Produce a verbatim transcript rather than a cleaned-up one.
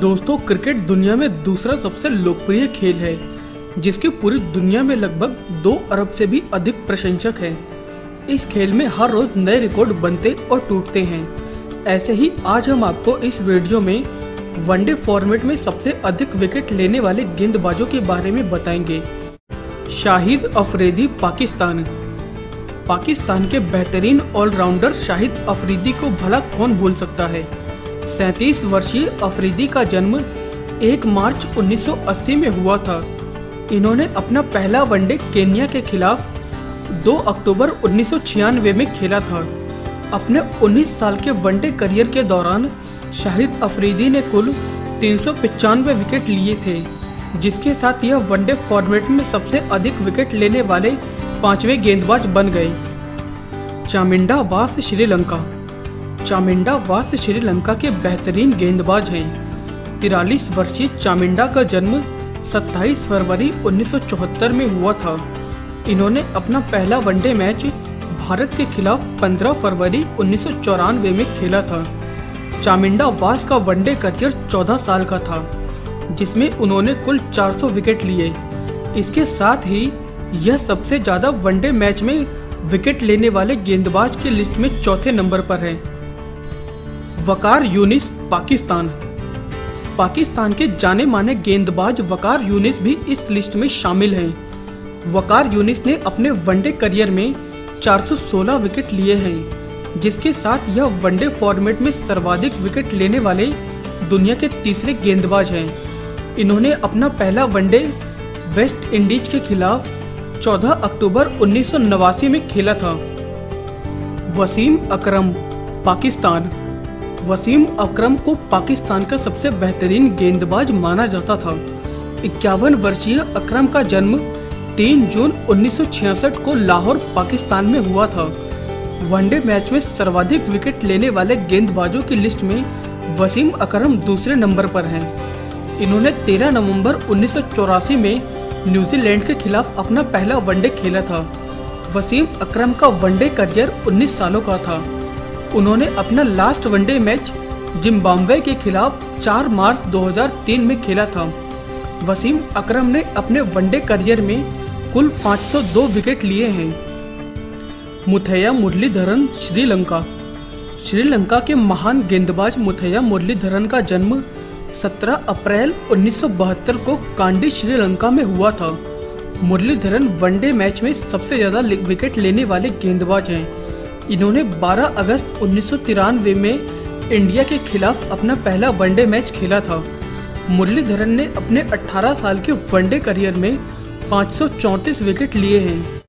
दोस्तों, क्रिकेट दुनिया में दूसरा सबसे लोकप्रिय खेल है जिसकी पूरी दुनिया में लगभग दो अरब से भी अधिक प्रशंसक हैं। इस खेल में हर रोज नए रिकॉर्ड बनते और टूटते हैं। ऐसे ही आज हम आपको इस वीडियो में वनडे फॉर्मेट में सबसे अधिक विकेट लेने वाले गेंदबाजों के बारे में बताएंगे। शाहिद अफरीदी पाकिस्तान पाकिस्तान के बेहतरीन ऑलराउंडर शाहिद अफरीदी को भला कौन भूल सकता है। सैंतीस वर्षीय अफरीदी का जन्म एक मार्च उन्नीस सौ अस्सी में हुआ था। इन्होंने अपना पहला वनडे केन्या के खिलाफ दो अक्टूबर उन्नीस सौ छियानवे में खेला था। अपने उन्नीस साल के वनडे करियर के दौरान शाहिद अफरीदी ने कुल तीन सौ पचानवे विकेट लिए थे, जिसके साथ यह वनडे फॉर्मेट में सबसे अधिक विकेट लेने वाले पांचवें गेंदबाज बन गए। चामिंडा वास श्रीलंका चामिंडा वास श्रीलंका के बेहतरीन गेंदबाज हैं। तिरालीस वर्षीय चामिंडा का जन्म सत्ताईस फरवरी उन्नीस सौ चौहत्तर में हुआ था। इन्होंने अपना पहला वनडे मैच भारत के खिलाफ पंद्रह फरवरी उन्नीस सौ चौरानवे में खेला था। चामिंडा वास का वनडे करियर चौदह साल का था, जिसमें उन्होंने कुल चार सौ विकेट लिए। इसके साथ ही यह सबसे ज़्यादा वनडे मैच में विकेट लेने वाले गेंदबाज की लिस्ट में चौथे नंबर पर है। वकार यूनिस पाकिस्तान पाकिस्तान के जाने माने गेंदबाज वकार यूनिस भी इस लिस्ट में शामिल हैं। वकार यूनिस ने अपने वनडे करियर में चार सौ सोलह विकेट लिए हैं, जिसके साथ यह वनडे फॉर्मेट में सर्वाधिक विकेट लेने वाले दुनिया के तीसरे गेंदबाज हैं। इन्होंने अपना पहला वनडे वेस्ट इंडीज के खिलाफ चौदह अक्टूबर उन्नीस सौ नवासी में खेला था। वसीम अकरम पाकिस्तान वसीम अकरम को पाकिस्तान का सबसे बेहतरीन गेंदबाज माना जाता था। इक्यावन वर्षीय अकरम का जन्म तीन जून उन्नीस सौ छियासठ को लाहौर पाकिस्तान में हुआ था। वनडे मैच में सर्वाधिक विकेट लेने वाले गेंदबाजों की लिस्ट में वसीम अकरम दूसरे नंबर पर हैं। इन्होंने तेरह नवंबर उन्नीस सौ चौरासी में न्यूजीलैंड के खिलाफ अपना पहला वनडे खेला था। वसीम अकरम का वनडे करियर उन्नीस सालों का था। उन्होंने अपना लास्ट वनडे मैच जिम्बाब्वे के खिलाफ चार मार्च दो हज़ार तीन में खेला था। वसीम अकरम ने अपने वनडे करियर में कुल पाँच सौ दो विकेट लिए हैं। मुथैया मुरलीधरन श्रीलंका श्रीलंका के महान गेंदबाज मुथैया मुरलीधरन का जन्म सत्रह अप्रैल उन्नीस सौ बहत्तर को कांडी श्रीलंका में हुआ था। मुरलीधरन वनडे मैच में सबसे ज़्यादा विकेट लेने वाले गेंदबाज हैं। इन्होंने बारह अगस्त उन्नीस सौ तिरानवे में इंडिया के खिलाफ अपना पहला वनडे मैच खेला था। मुरलीधरन ने अपने अठारह साल के वनडे करियर में पाँच सौ चौंतीस विकेट लिए हैं।